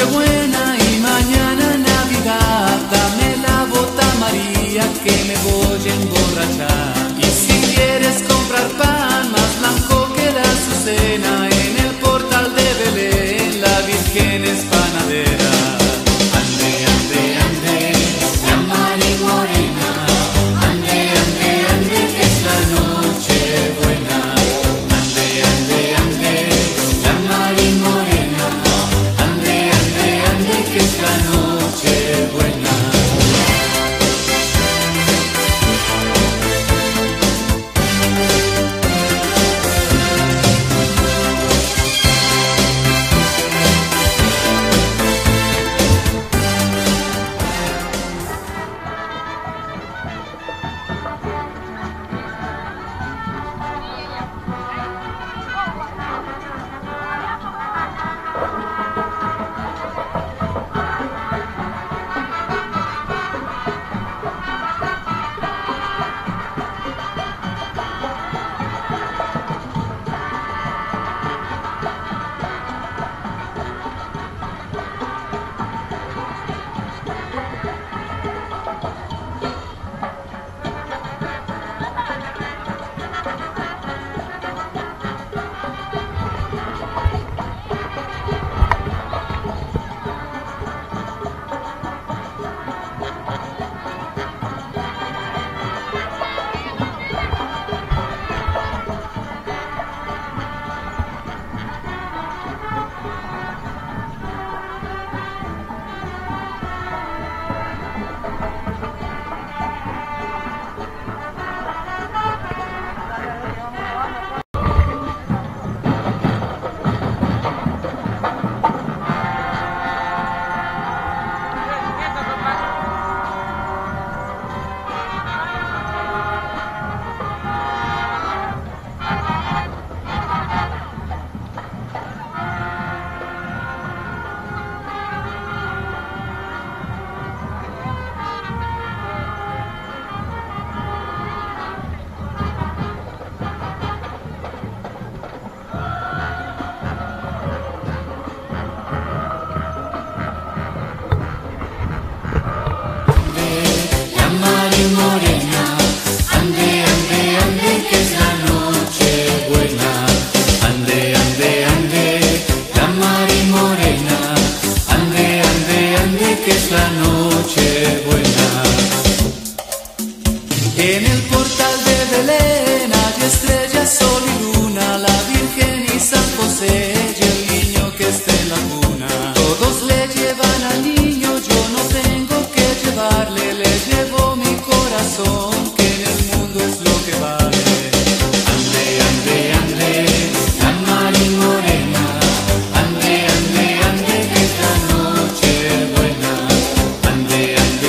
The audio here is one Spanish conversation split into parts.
Nochebuena y mañana Navidad, dame la bota María que me voy a emborrachar. Y si quieres comprar pan más blanco que la azucena, en el portal de Belén la Virgen es panadera. Ande, ande, ande, la Mari Morena, ande, ande, ande, que es la noche buena. Ande, ande, ande, la Mari Morena, ande, ande, ande, que es la noche buena. En el portal de Belén hay estrellas, sol y luna, la Virgen y San José y el niño que está en la cuna. Todos le llevan al niño, yo no tengo que llevarle, le llevo mi corazón, que en el mundo es lo que vale. Ande, ande, ande, la Mari Morena, ande, ande, ande, que es la noche buena. Ande, ande.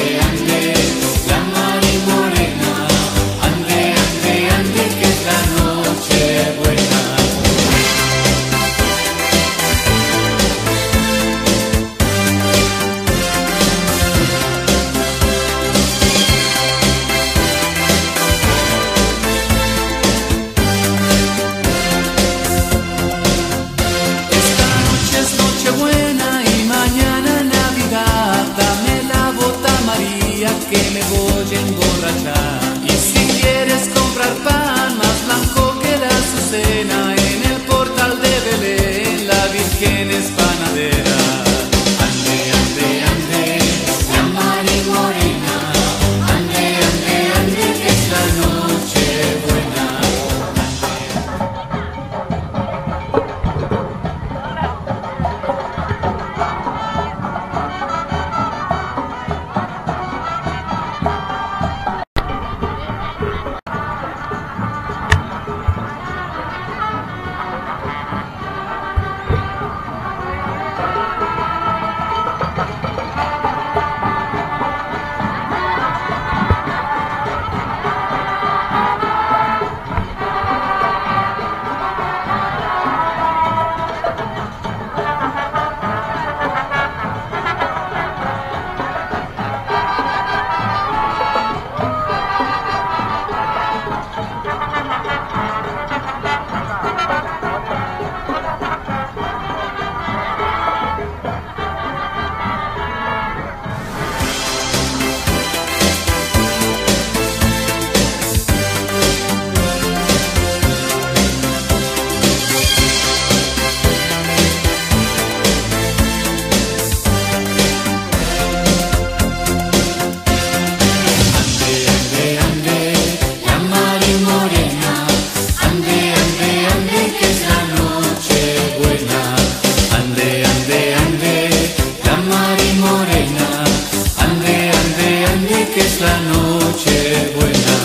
la noche buena.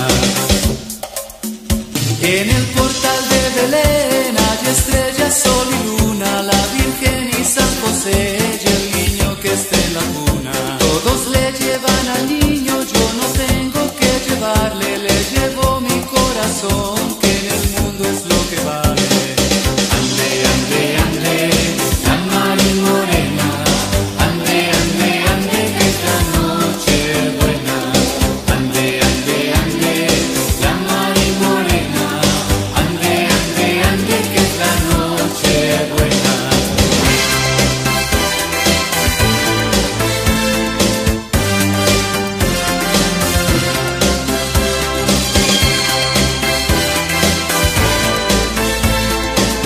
En el portal de Belén hay estrellas, sol y luna, la Virgen y San José y el niño que está en la cuna. Todos le llevan al niño, yo no tengo que llevarle, le llevo mi corazón, que en el mundo es lo que vale. Ande, ande, ande, la Mari Morena, ande, ande, ande, que es la noche buena. Ande, ande, ande, la Mari Morena, ande, ande, ande, que es la noche buena.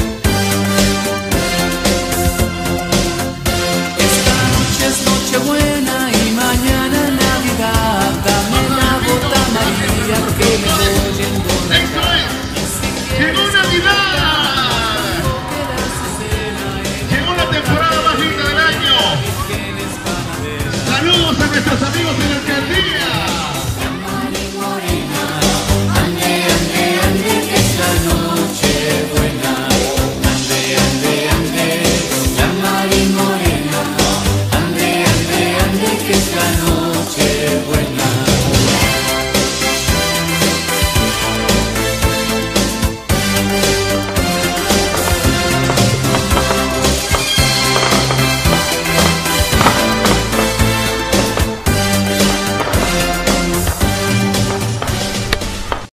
Esta noche es noche buena.